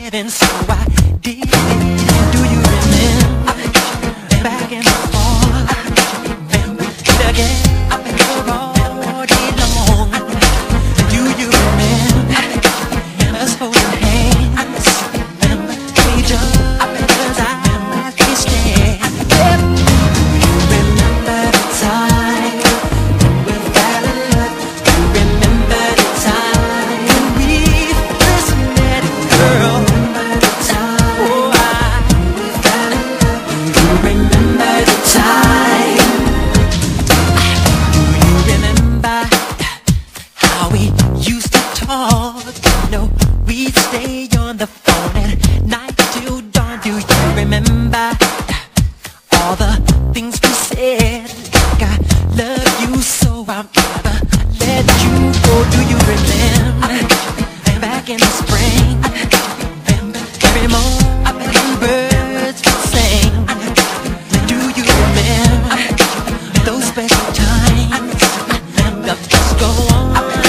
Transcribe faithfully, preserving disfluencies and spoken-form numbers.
said, and so I did. Do you remember back in the fall? Again, all day long. Do you remember us holding hands? We just as I kissed it. You remember the time we fell in love? You remember the time we first met, girl? The time, oh, I we fell in love. You remember the time? Do you remember how we used to talk? No, we'd stay on the phone at night till dawn. Do you remember all the things we said? Like I love you so I'll never let you go. Do you remember back in the spring? Every morning birds would sing. Do you remember those special times that just go on?